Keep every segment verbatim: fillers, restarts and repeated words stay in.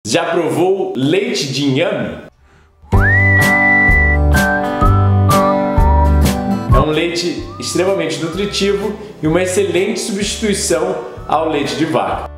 Já provou leite de inhame? É um leite extremamente nutritivo e uma excelente substituição ao leite de vaca.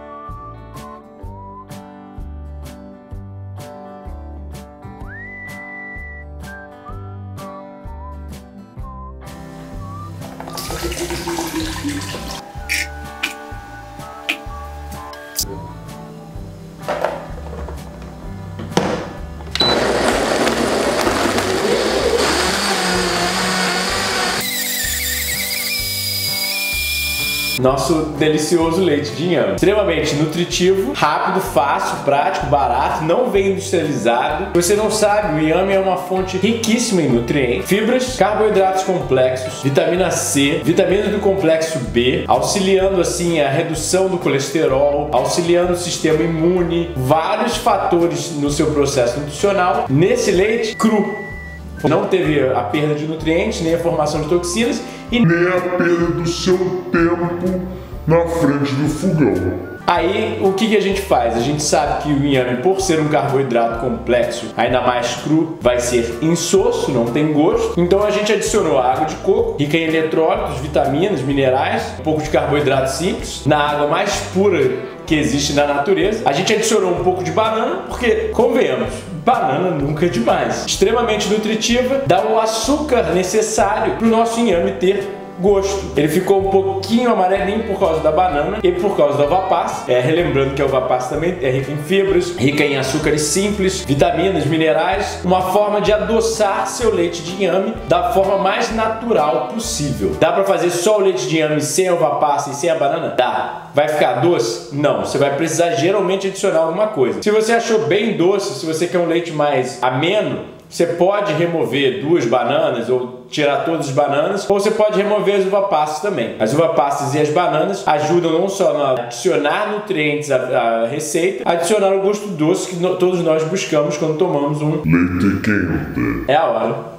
Nosso delicioso leite de inhame. Extremamente nutritivo, rápido, fácil, prático, barato, não vem industrializado. Se você não sabe, o inhame é uma fonte riquíssima em nutrientes, fibras, carboidratos complexos, vitamina C, vitaminas do complexo B, auxiliando assim a redução do colesterol, auxiliando o sistema imune, vários fatores no seu processo nutricional. Nesse leite cru, não teve a perda de nutrientes, nem a formação de toxinas e nem a perda do seu tempo na frente do fogão. Aí, o que, que a gente faz? A gente sabe que o inhame, por ser um carboidrato complexo, ainda mais cru, vai ser insosso, não tem gosto. Então a gente adicionou água de coco, rica em eletrólitos, vitaminas, minerais, um pouco de carboidrato simples, na água mais pura que existe na natureza. A gente adicionou um pouco de banana, porque, convenhamos, banana nunca é demais. Extremamente nutritiva, dá o açúcar necessário para o nosso inhame ter gosto. Ele ficou um pouquinho amarelinho por causa da banana e por causa da uva passa. É, relembrando que a uva passa também é rica em fibras, rica em açúcares simples, vitaminas, minerais, uma forma de adoçar seu leite de inhame da forma mais natural possível. Dá para fazer só o leite de inhame sem a uva passa e sem a banana? Dá. Vai ficar doce? Não. Você vai precisar geralmente adicionar alguma coisa. Se você achou bem doce, se você quer um leite mais ameno, você pode remover duas bananas ou tirar todas as bananas, ou você pode remover as uva passas também. As uva passas e as bananas ajudam não só a adicionar nutrientes à, à receita, a adicionar o gosto doce que no, todos nós buscamos quando tomamos um leite quente. É a hora.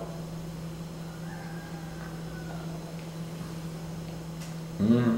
Hum.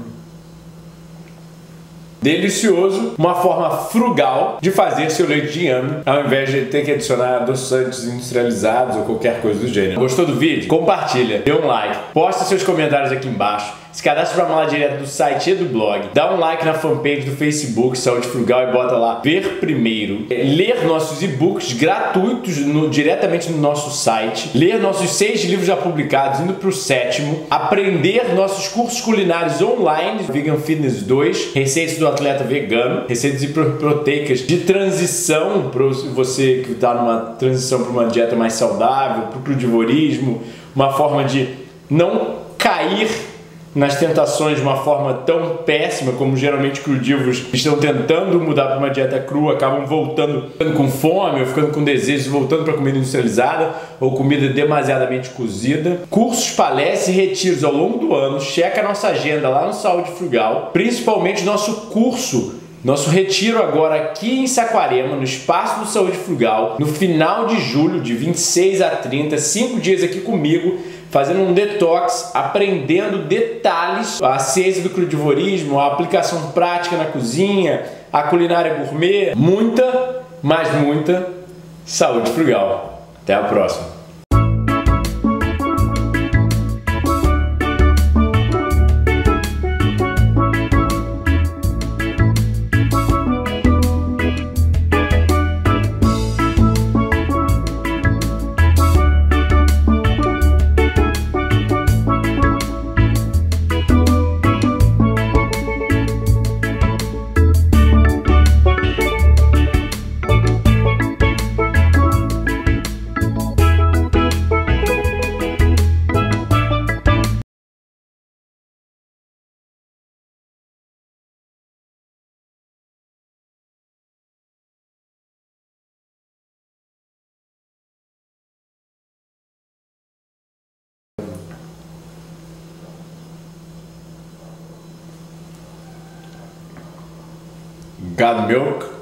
Delicioso, uma forma frugal de fazer seu leite de inhame, ao invés de ter que adicionar adoçantes industrializados ou qualquer coisa do gênero. Gostou do vídeo? Compartilha, dê um like, posta seus comentários aqui embaixo, se cadastra para falar direto do site e do blog, dá um like na fanpage do Facebook Saúde Frugal e bota lá ver primeiro, ler nossos e-books gratuitos no, diretamente no nosso site, ler nossos seis livros já publicados, indo para o sétimo, aprender nossos cursos culinários online, Vegan Fitness dois, receitas do atleta vegano, receitas proteicas de transição para você que está numa transição para uma dieta mais saudável, para o crudivorismo, uma forma de não cair nas tentações de uma forma tão péssima como geralmente crudívoros estão tentando mudar para uma dieta crua, acabam voltando ficando com fome ou ficando com desejo, voltando para comida industrializada ou comida demasiadamente cozida. Cursos, palestras e retiros ao longo do ano. Checa a nossa agenda lá no Saúde Frugal, principalmente nosso curso, nosso retiro agora aqui em Saquarema, no espaço do Saúde Frugal, no final de julho, de vinte e seis a trinta, cinco dias aqui comigo, fazendo um detox, aprendendo detalhes, a ciência do crudivorismo, a aplicação prática na cozinha, a culinária gourmet, muita, mas muita saúde frugal. Até a próxima! God milk.